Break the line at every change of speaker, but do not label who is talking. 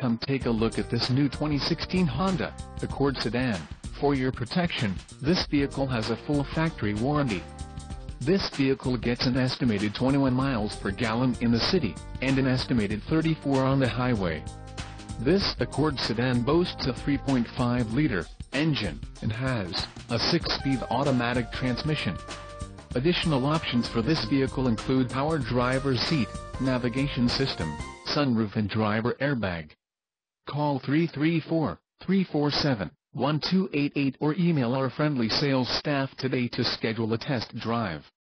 Come take a look at this new 2016 Honda Accord sedan. For your protection, this vehicle has a full factory warranty. This vehicle gets an estimated 21 miles per gallon in the city, and an estimated 34 on the highway. This Accord sedan boasts a 3.5-liter engine, and has a 6-speed automatic transmission. Additional options for this vehicle include power driver's seat, navigation system, sunroof and driver airbag. Call 334-347-1288 or email our friendly sales staff today to schedule a test drive.